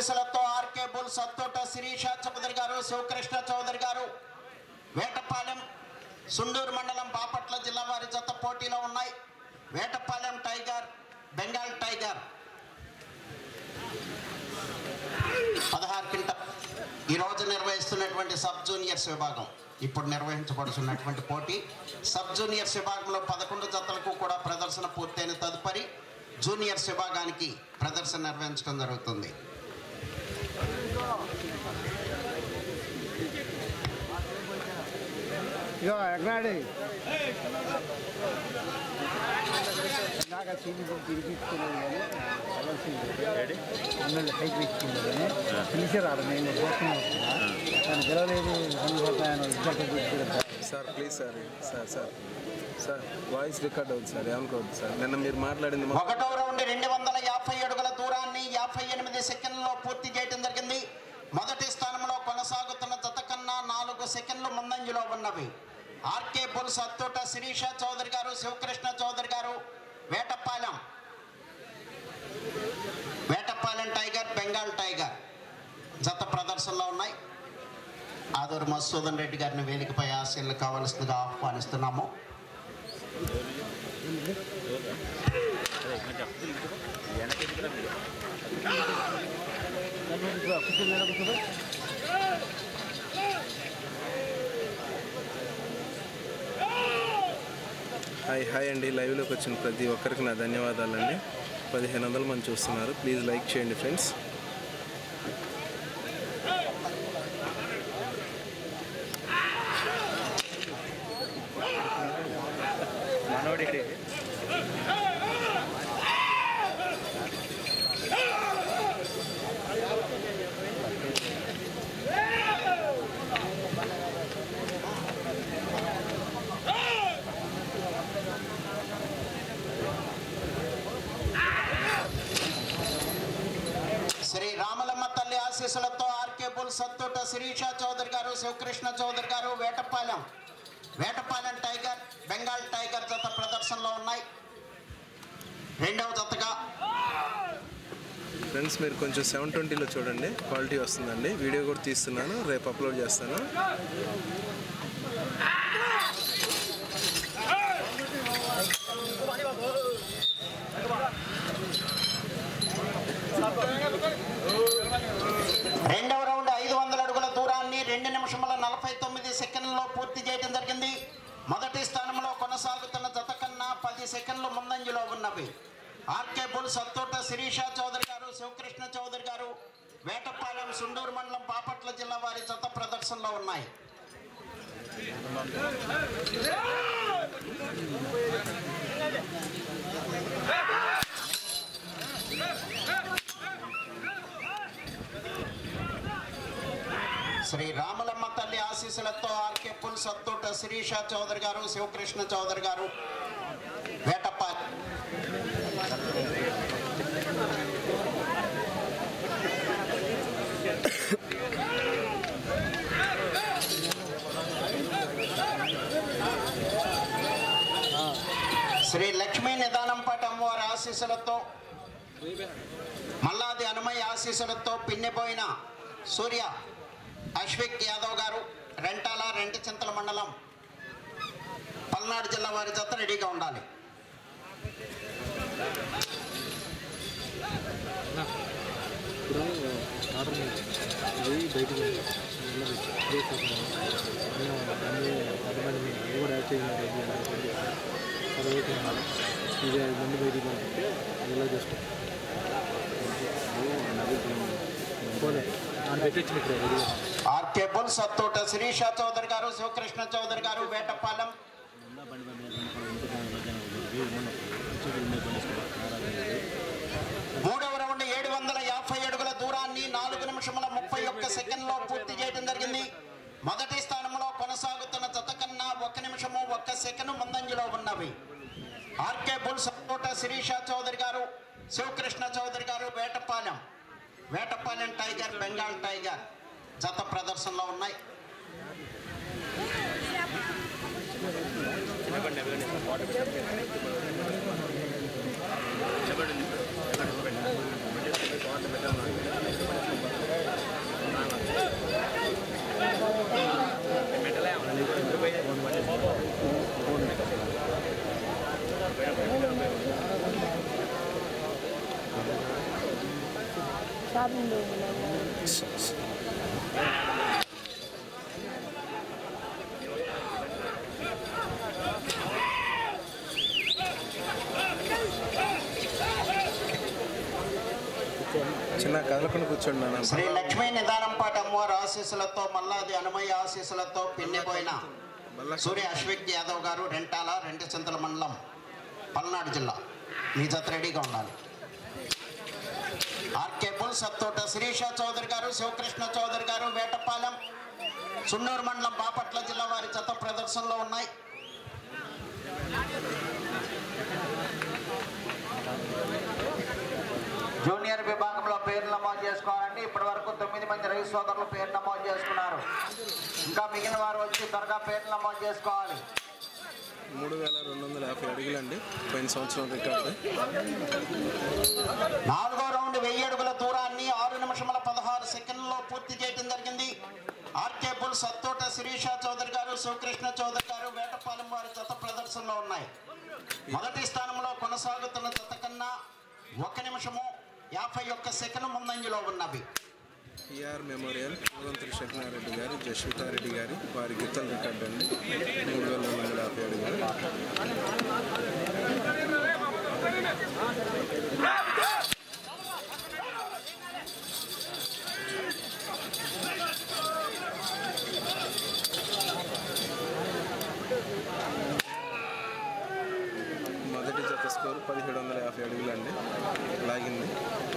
ఆశీస్సులతో RK bull Sattota Sirisha Chowdary గారు, శివకృష్ణ చౌదరి గారు, వేటపాలెం సుండూరు మండలం బాపట్ల జిల్లా వారి జత పోటీలో ఉన్నాయి. Vetapalem tiger, Bengal tiger 16 quintal. ఈరోజు నిర్వహిస్తున్నటువంటి సబ్ జూనియర్స్ విభాగం, ఇప్పుడు నిర్వహించబడుతున్నటువంటి పోటీ సబ్ జూనియర్స్ విభాగంలో 11 జతలకు కూడా ప్రదర్శన పూర్తయిన తదుపరి జూనియర్స్ విభాగానికి ప్రదర్శన నిర్వహించడం జరుగుతుంది. Sir please sir voice record అవుతుంది సార్, ఏమనుకోవద్దు సార్. నిన్న మీరు మాట్లాడింది 1వ రౌండ్ 250 అడుగుల దూరాన్ని 58 సెకండ్లలో పూర్తి చేయడం జరిగింది. మొదటి స్థానంలో కొనసాగుతున్న జత కన్నా 4 సెకండ్లు ముందంజలో ఉన్నవి. ఆర్కే బుల్ సత్తోట శిరీష చౌదరి గారు, శివకృష్ణ చౌదరి గారు, వేటపాలెం టైగర్, బెంగాల్ టైగర్ జత ప్రదర్శనలో ఉన్నాయి. ఆదూరు మధుసూదన్ రెడ్డి గారిని వేదికపై ఆశీర్లు కావాల్సిందిగా ఆహ్వానిస్తున్నాము. హాయ్ అండి. లైవ్లోకి వచ్చిన ప్రతి ఒక్కరికి నా ధన్యవాదాలండి. 1500 మంది చూస్తున్నారు. ప్లీజ్ లైక్ చేయండి ఫ్రెండ్స్. శ్రీ రామలమ్మ తల్లి ఆశీస్సులతో ఆర్కే బుల్ సత్తోట శిరీష చౌదరి గారు, శివకృష్ణ చౌదరి గారు, వేటపాలెం టైగర్, బెంగాల్ టైగర్ జత ప్రదర్శనలో ఉన్నాయి. రెండవ జతగా ఫ్రెండ్స్ మీరు కొంచెం 720లో చూడండి, క్వాలిటీ వస్తుందండి. వీడియో కూడా తీస్తున్నాను, రేపు అప్లోడ్ చేస్తాను. రెండవ రౌండ్ 500 అడుగుల దూరాన్ని 2 నిమిషముల 49 సెకండ్లలో పూర్తి చేయడం జరిగింది. మొదటి స్థానంలో కొనసాగుతున్న జత కన్నా 10 సెకండ్లు ముందంజలో ఉన్నవి. ఆర్కే బుల్ సత్తోట శిరీష చౌదరి గారు, శివకృష్ణ చౌదరి గారు, వేటపాలెం సుండూరు మండలం బాపట్ల జిల్లా వారి జత ప్రదర్శనలో ఉన్నాయి. శ్రీ రామలమ్మ తల్లి ఆశీస్సులతో ఆర్కే బుల్ సత్తోట శిరీష చౌదరి గారు, శివకృష్ణ చౌదరి గారు, వేటపాలెం శ్రీ లక్ష్మీ నిదానంపాటి అమ్మవారి ఆశీస్సులతో, మల్లాది హనుమయ్య ఆశీస్సులతో పిన్నెపోయిన సూర్య అశ్విక్ యాదవ్ గారు, రెంటాల రెంటచింతల మండలం పల్నాడు జిల్లా వారి జత రెడీగా ఉండాలి. ఆర్కే బుల్ సత్తోట శిరీష చౌదరి గారు, శివకృష్ణ చౌదరి గారు, వేటపాలెం మూడవ రౌండ్ 750 అడుగుల దూరాన్ని 4 నిమిషముల 31 సెకండ్లో పూర్తి చేయడం జరిగింది. మొదటి స్థానంలో కొనసాగుతున్న జత కన్నా 1 నిమిషము 1 సెకండ్ ముందంజలో ఉన్నవి. ఆర్కే బుల్ సత్తోట శిరీష చౌదరి గారు, శివకృష్ణ చౌదరి గారు, వేటపాలెం టైగర్, బెంగాల్ టైగర్ జత ప్రదర్శనలో ఉన్నాయి. చిన్న కదలకుండా కూర్చోండి నాన్న. శ్రీ లక్ష్మీ నిదానంపాటి అమ్మవారి ఆశీస్సులతో మల్లాది అనుమయ్య ఆశీస్సులతో పిన్నిపోయిన సూర్య అశ్విక్ యాదవ్ గారు రెంటాల రెంటిచింతల మండలం పల్నాడు జిల్లా మీ జత రెడీగా ఉండాలి. ఆర్కే బుల్ సత్తోట శిరీష చౌదరి గారు శివకృష్ణ చౌదరి గారు వేటపాలెం సున్నూరు మండలం బాపట్ల జిల్లా వారి జత ప్రదర్శనలో ఉన్నాయి. జూనియర్ విభాగంలో పేరు నమోదు చేసుకోవాలండి. ఇప్పటి వరకు 9 మంది రైతు సోదరులు పేరు నమోదు చేసుకున్నారు. ఇంకా మిగిలిన వారు వచ్చి త్వరగా పేరు నమోదు చేసుకోవాలి. 3250 అడుగులండి పోయిన సంవత్సరం రికార్డు. 4వ రౌండ్ 1000 అడుగుల దూరాన్ని 6 నిమిషముల 16 సెకండ్లలో పూర్తి చేయడం జరిగింది. ఆర్కే బుల్ సత్తోట శిరీష చౌదరి గారు శివకృష్ణ చౌదరి గారు వేటపాలెం వారి జత ప్రదర్శనలో ఉన్నాయి. మొదటి స్థానంలో కొనసాగుతున్న జత కన్నా 1 నిమిషము 51 సెకండ్ ముందంజలో ఉన్నవి. పిఆర్ మెమోరియల్ పూలంత్రి శేఖరారెడ్డి గారు జస్వితారెడ్డి గారు వారి గిత్తల రికార్డు అండి 3250 అడుగులు. మొదటి జత స్కోరు 1750 అడుగులు అండి లాగింది.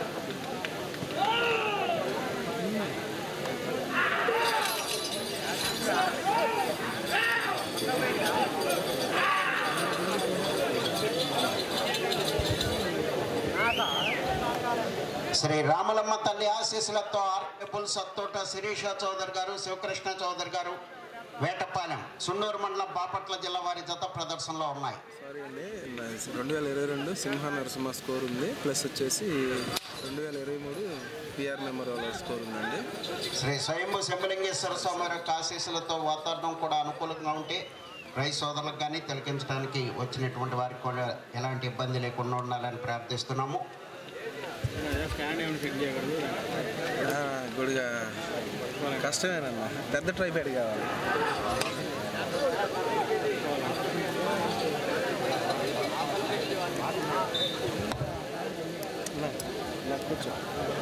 శ్రీ రామలమ్మ తల్లి ఆశీస్సులతో ఆర్కే బుల్ సత్తోట శిరీష చౌదరి గారు శివకృష్ణ చౌదరి గారు వేటపాలెం సున్నూరు మండలం బాపట్ల జిల్లా వారి జత ప్రదర్శనలో ఉన్నాయి. సారీ అండి 2022 సింహ నరసింహ స్కోర్ ఉంది ప్లస్ వచ్చేసి 2023 పిఆర్ మెమోరియల్ స్కోర్ ఉందండి. శ్రీ స్వయంభు శంభలింగేశ్వర స్వామి యొక్క ఆశీస్సులతో వాతావరణం కూడా అనుకూలంగా ఉంటే రైతు సోదరులకు కానీ తిలకించడానికి వచ్చినటువంటి వారికి కూడా ఎలాంటి ఇబ్బంది లేకుండా ఉండాలని ప్రార్థిస్తున్నాము. గుడిగా కష్టమేనన్నా పెద్ద ట్రైపాడ్ కావాలి. కూర్చో.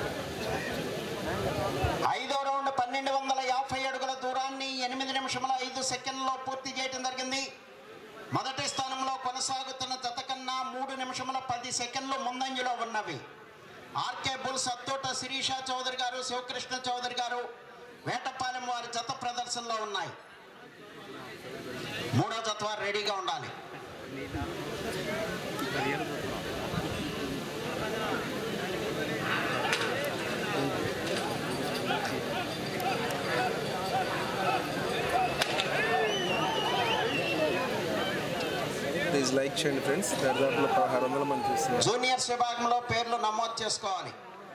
5వ రౌండ్ 1250 అడుగుల దూరాన్ని 8 నిమిషముల 5 సెకండ్లలో పూర్తి చేయడం జరిగింది. మొదటి స్థానంలో కొనసాగుతున్న జత కన్నా 3 నిమిషముల 10 సెకండ్లు ముందంజలో ఉన్నవి. ఆర్కే బుల్ సత్తోట శిరీష చౌదరి గారు శివకృష్ణ చౌదరి గారు వేటపాలెం వారి జత ప్రదర్శనలో ఉన్నాయి. 3వ జత వారు రెడీగా ఉండాలి. ప్లీజ్ లైక్ చేయండి ఫ్రెండ్స్. దాదాపులో 1600 మంది చూస్తున్నారు. జూనియర్స్ విభాగంలో పేర్లు నమోదు చేసుకోవాలి.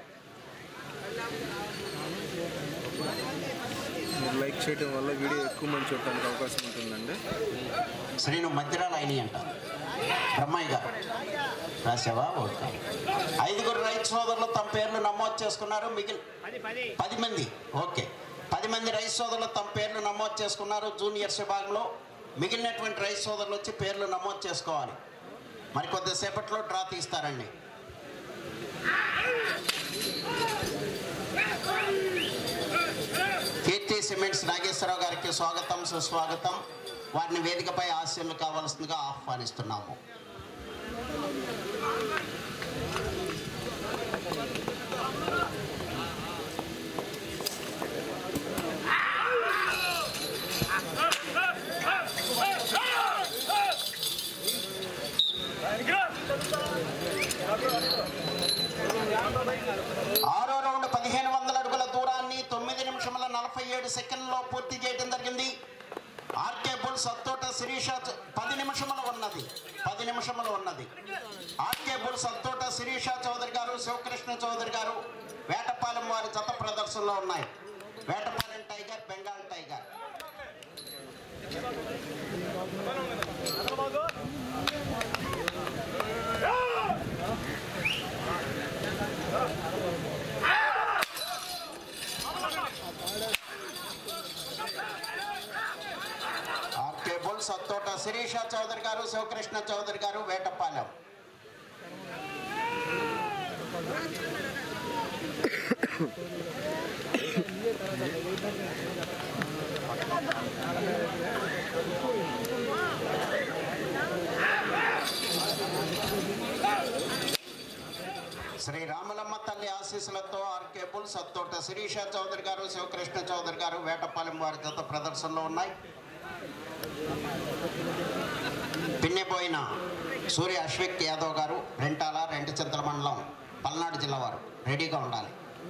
మీరు లైక్ చేయడం వల్ల వీడియో ఎక్కువ మంది చూడడానికి అవకాశం ఉంటుందండి. శ్రీను మధ్యరాలు అయినాయి అంట బ్రహ్మయ్య గారు రాసావా? ఓకే. 5గురు రైతు సోదరులు తమ పేర్లు నమోదు చేసుకున్నారు. మిగిలిన 10 మంది ఓకే 10 మంది రైతు సోదరులు తమ పేర్లు నమోదు చేసుకున్నారు. జూనియర్స్ విభాగంలో మిగిలినటువంటి రైతు సోదరులు వచ్చి పేర్లు నమోదు చేసుకోవాలి. మరి కొద్దిసేపట్లో డ్రా తీస్తారండి. కీర్తి సిమెంట్స్ నాగేశ్వరరావు గారికి స్వాగతం సుస్వాగతం. వారిని వేదికపై ఆశీర్లు కావాల్సిందిగా ఆహ్వానిస్తున్నాము. ఆరో రౌండ్ 1500 అడుగుల దూరాన్ని 9 నిమిషముల 47 సెకండ్లలో పూర్తి చేయడం జరిగింది. ఆర్కే బుల్ సత్తోట శిరీష 10 నిమిషములు ఉన్నది. ఆర్కే బుల్ సత్తోట శిరీష చౌదరి గారు శివకృష్ణ చౌదరి గారు వేటపాలెం వారి జత ప్రదర్శనలో ఉన్నాయి. Vetapalem tiger Bengal tiger. సత్తోట శిరీష చౌదరి గారు, శివకృష్ణ చౌదరి గారు, వేటపాలెం. శ్రీ రామలమ్మ తల్లి ఆశీస్సులతో ఆర్కే బుల్ సత్తోట శిరీష చౌదరి గారు, శివకృష్ణ చౌదరి గారు, వేటపాలెం వారి జత ప్రదర్శనలో ఉన్నాయి. పిన్నెపోయిన సూర్య అశ్విక్ యాదవ్ గారు, రెంటాల, రెంటచింతల మండలం, పల్నాడు జిల్లా వారు రెడీగా ఉండాలి.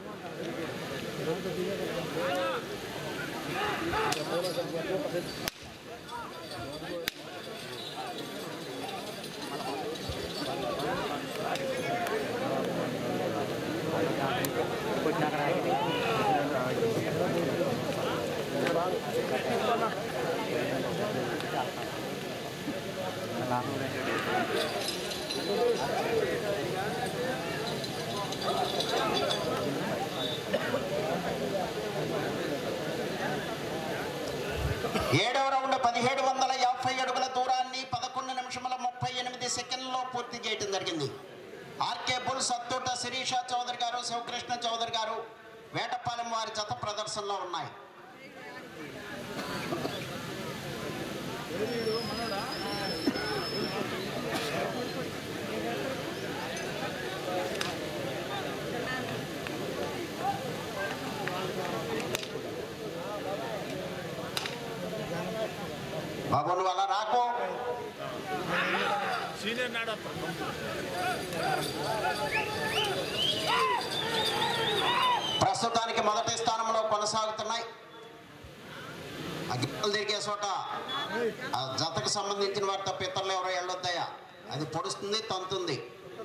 ఏడవ రౌండ్ 1750 అడుగుల దూరాన్ని 11 నిమిషముల 38 సెకండ్లలో పూర్తి చేయడం జరిగింది. ఆర్కే బుల్ సత్తోట శిరీష చౌదరి గారు, శివకృష్ణ చౌదరి గారు, వేటపాలెం వారి జత ప్రదర్శనలో ఉన్నాయి. బాబు నువ్వు అలా రాకు. ప్రస్తుతానికి మొదటి స్థానంలో కొనసాగుతున్నాయి. ఆ గిన్నెలు తిరిగే చోట ఆ జతకు సంబంధించిన వారి తప్ప ఇతరులు ఎవరో వెళ్ళొద్దయా, అది పొడుస్తుంది, తంతుంది.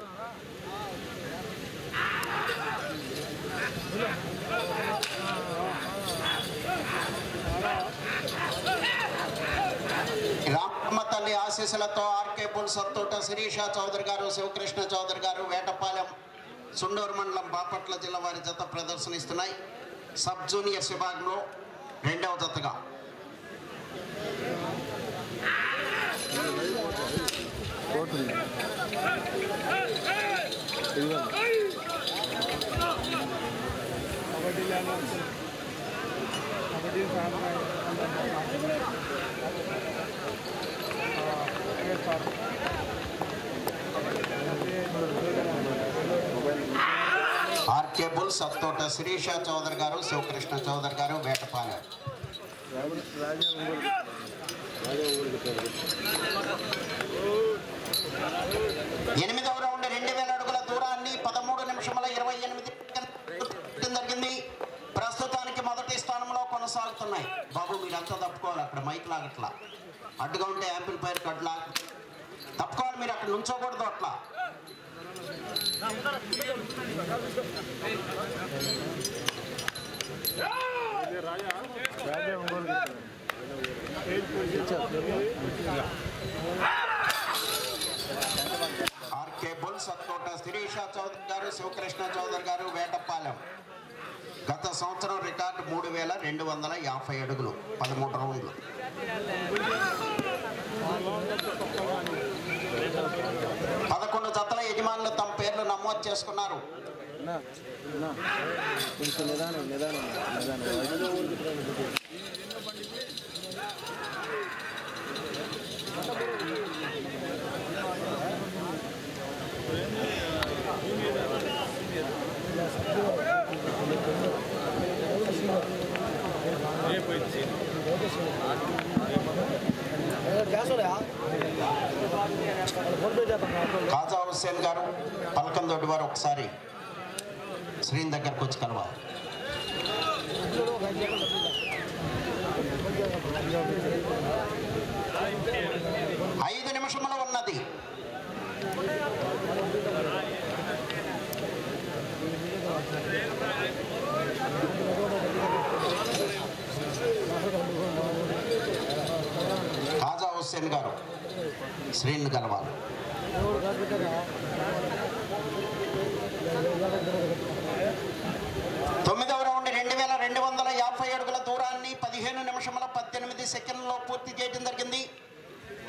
రామమ్మ తల్లి ఆశీస్సులతో ఆర్కే బుల్ సత్తోట శిరీష చౌదరి గారు, శివకృష్ణ చౌదరి గారు, వేటపాలెం, సుండూరు మండలం, బాపట్ల జిల్లా వారి జత ప్రదర్శనిస్తున్నాయి. సబ్ జూనియర్స్ విభాగంలో రెండవ జతగా. ఆర్కే బుల్ సత్తోట శిరీష చౌదరి గారు, శివకృష్ణ చౌదరి గారు, వేటపాలెం. ఎనిమిదవ రౌండ్ 2000 అడుగుల దూరాన్ని 13 నిమిషముల 28 జరిగింది. ప్రస్తుతానికి మొదటి స్థానంలో కొనసాగుతున్నాయి. బాబు మీరంతా తప్పుకోవాలి, అక్కడ మైక్ లాగట్లా, అడ్డుగా ఉంటే యాంపిల్ పైర్ కట్లా తప్పుకోవాలి, మీరు అక్కడ నుంచోకూడదు అట్లా. ఆర్కే బుల్ సత్తోట శిరీష చౌదరి గారు, శివకృష్ణ చౌదరి గారు, వేటపాలెం. గత సంవత్సరం రికార్డు 3250 అడుగులు, 13 రౌండ్లు. 11 జతల యజమానులు తమ పేర్లు నమోదు చేసుకున్నారు. కాజా హుస్సేన్ గారు, పలకందొడ్డి వారు ఒకసారి శ్రీని దగ్గరకు వచ్చి కలవాలి. 5 నిమిషములు ఉన్నది. కాజా హుస్సేన్ గారు శ్రీని కలవాలి. తొమ్మిదవ రౌండ్ 2250 అడుగుల దూరాన్ని 15 నిమిషముల 18 సెకండ్లలో పూర్తి చేయడం జరిగింది.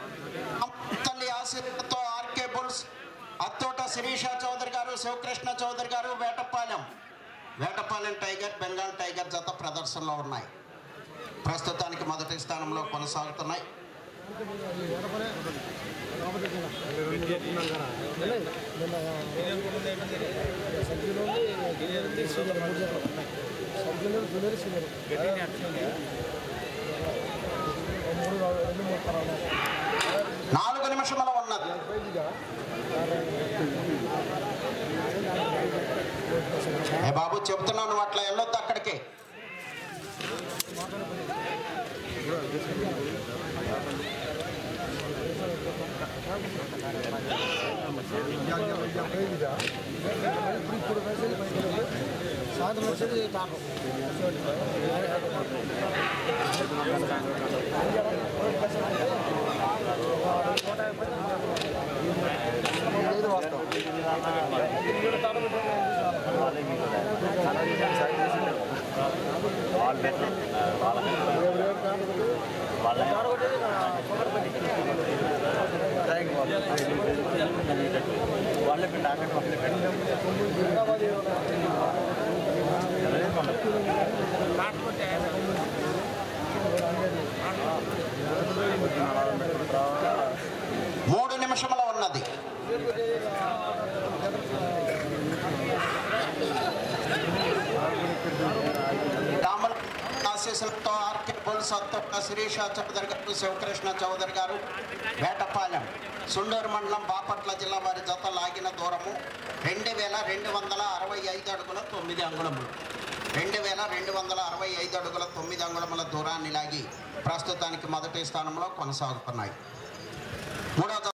తల్లి ఆశీర్వాదంతో ఆర్కే బుల్స్, అత్తోట శిరీష చౌదరి గారు, శివకృష్ణ చౌదరి గారు, వేటపాలెం టైగర్, బెంగాల్ టైగర్ జత ప్రదర్శనలో ఉన్నాయి. ప్రస్తుతానికి మొదటి స్థానంలో కొనసాగుతున్నాయి. నాలుగు నిమిషముల ఉన్నది. ఏ బాబు చెబుతున్నాను, అట్లా వెళ్ళొద్దు అక్కడికి. మూడు నిమిషముల ఉన్నది. ఆశీస్సులతో ఆర్కే బుల్స్, అత్తొక్క శిరీష చౌదరి గారు, శివకృష్ణ చౌదరి గారు, వేటపాలెం సుండూరు మండలం బాపట్ల జిల్లా వారి జత లాగిన దూరము 2265 అడుగుల 9 అంగుళములు. 2265 అడుగుల 9 అంగుళముల దూరాన్ని లాగి ప్రస్తుతానికి మొదటి స్థానంలో కొనసాగుతున్నాయి. మూడో